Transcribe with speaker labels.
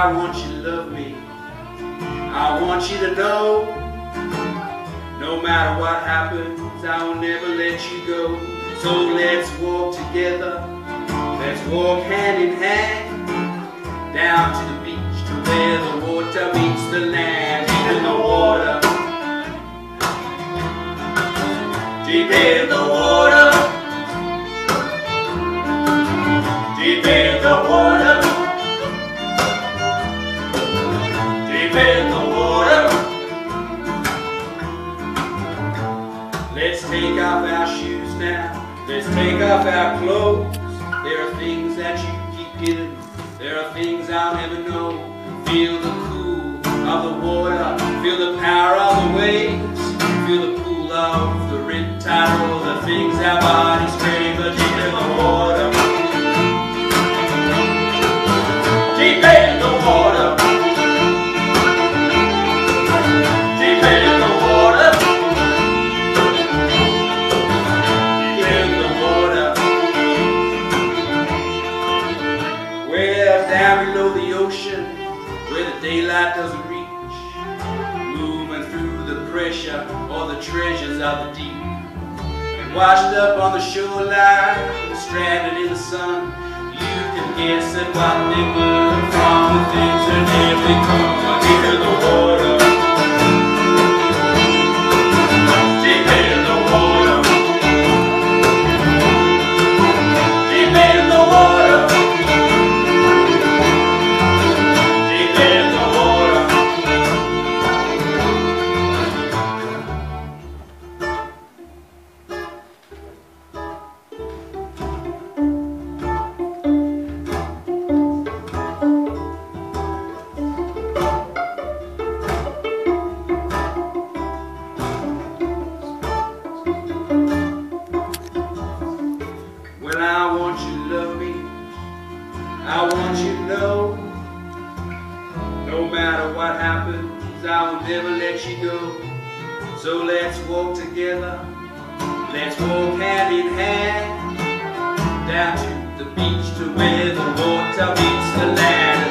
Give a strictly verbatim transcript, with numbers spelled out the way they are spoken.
Speaker 1: I want you to love me. I want you to know, no matter what happens, I will never let you go. So let's walk together, let's walk hand in hand, down to the beach, to where the water meets the land. Deep in the water, deep in the water, deep in the water, deep in the water. Let's take off our shoes now, let's take off our clothes. There are things that you keep hidden, there are things I'll never know. Feel the cool of the water, feel the power of the waves, feel the pull of the riptide, all the things our bodies crave. But deep in the water, deep in the water, deep in the water, deep in the water. Well, down below the ocean, where the daylight doesn't reach, moving through the pressure or the treasures of the deep, and washed up on the shoreline, stranded in the sun. You can guess at what they were from the things that never become. Deep in the water, deep in the water, deep in the water, deep in the water. Well, I want you to love me, I want you to know, no matter what happens, I will never let you go. So let's walk together, let's walk hand in hand, down to the beach, to where the water meets the land.